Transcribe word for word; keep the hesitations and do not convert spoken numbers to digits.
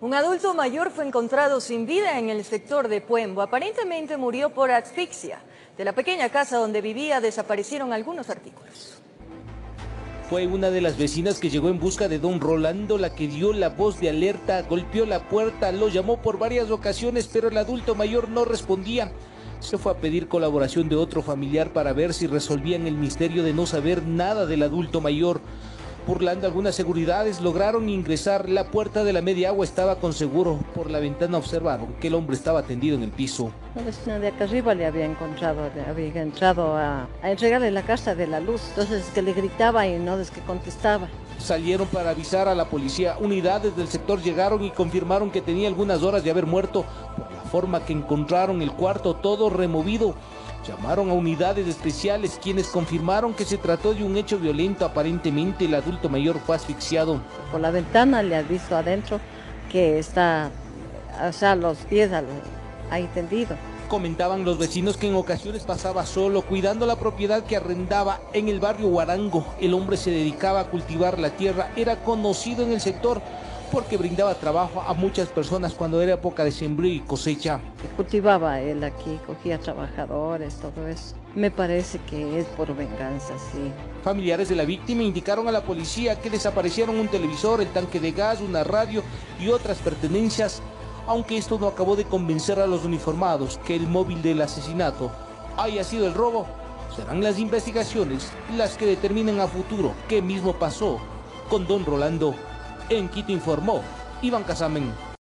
Un adulto mayor fue encontrado sin vida en el sector de Puembo. Aparentemente murió por asfixia. De la pequeña casa donde vivía desaparecieron algunos artículos. Fue una de las vecinas que llegó en busca de don Rolando la que dio la voz de alerta, golpeó la puerta, lo llamó por varias ocasiones, pero el adulto mayor no respondía. Se fue a pedir colaboración de otro familiar para ver si resolvían el misterio de no saber nada del adulto mayor. Burlando algunas seguridades, lograron ingresar. La puerta de la media agua estaba con seguro. Por la ventana observaron que el hombre estaba tendido en el piso. La vecina de acá arriba le había encontrado, le había entrado a, a entregarle la casa de la luz. Entonces que le gritaba y no es que contestaba. Salieron para avisar a la policía. Unidades del sector llegaron y confirmaron que tenía algunas horas de haber muerto. Por la forma que encontraron el cuarto todo removido. Llamaron a unidades especiales, quienes confirmaron que se trató de un hecho violento. Aparentemente el adulto mayor fue asfixiado. Por la ventana le ha visto adentro que está, o sea, los pies al, ahí tendido. Comentaban los vecinos que en ocasiones pasaba solo, cuidando la propiedad que arrendaba en el barrio Huarango. El hombre se dedicaba a cultivar la tierra, era conocido en el sector porque brindaba trabajo a muchas personas cuando era época de sembrío y cosecha. Cultivaba él aquí, cogía trabajadores, todo eso. Me parece que es por venganza, sí. Familiares de la víctima indicaron a la policía que desaparecieron un televisor, el tanque de gas, una radio y otras pertenencias, aunque esto no acabó de convencer a los uniformados que el móvil del asesinato haya sido el robo. Serán las investigaciones las que determinen a futuro qué mismo pasó con don Rolando. En Quito informó Iván Casamen.